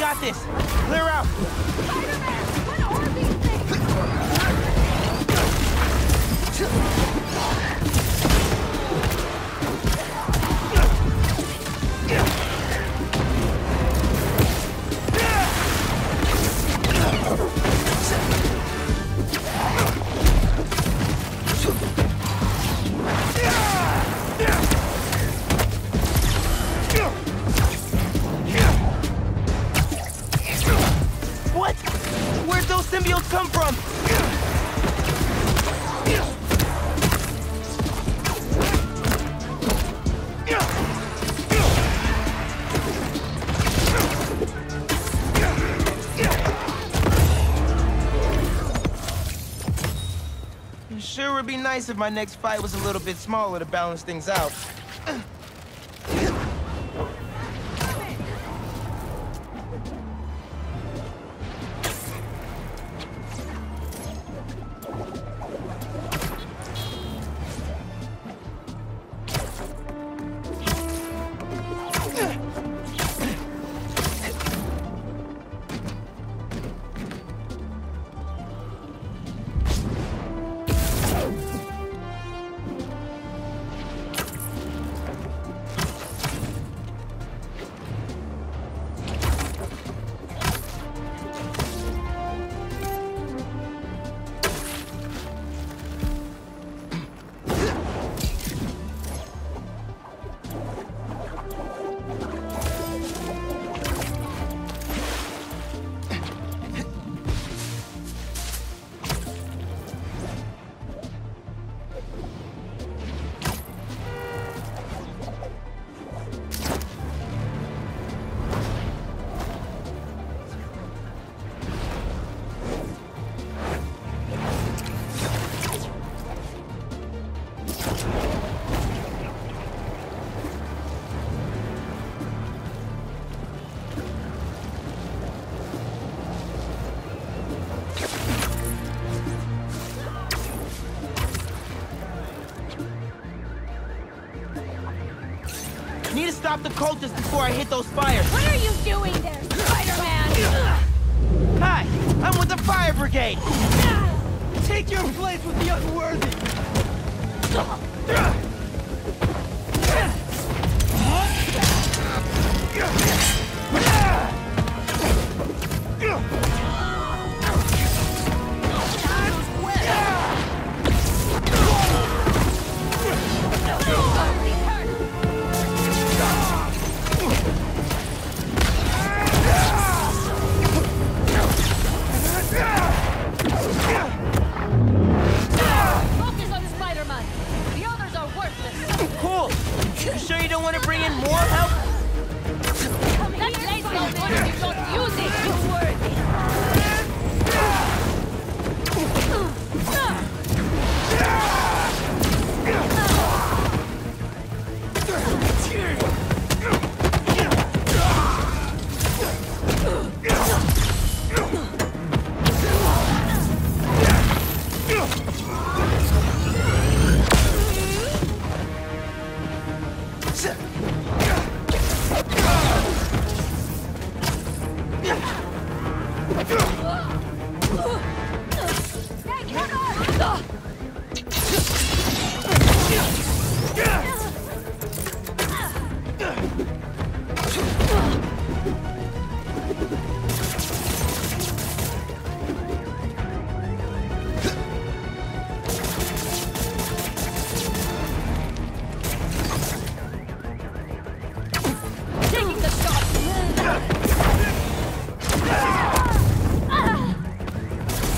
got this. Clear out. Spider-Man! What are these things? What? Where'd those symbiotes come from? Sure would be nice if my next fight was a little bit smaller to balance things out. Need to stop the cultists before I hit those fires. What are you doing there, Spider-Man? Hi, I'm with the fire brigade. Take your place with the unworthy! Focus on Spider-Man. The others are worthless. Cool. You sure you don't want to bring in more help? That blade's no good if you don't use it, you worthy. Hey, come on! Taking the shot!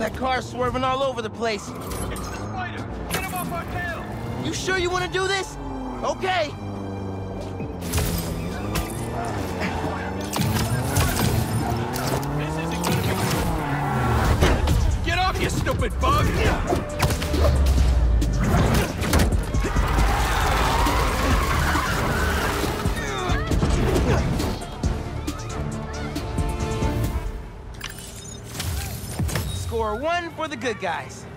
That car's swerving all over the place. It's the spider! Get him off our tail! You sure you want to do this? Okay. This isn't gonna be... Get off, you stupid bug! Score 1 for the good guys.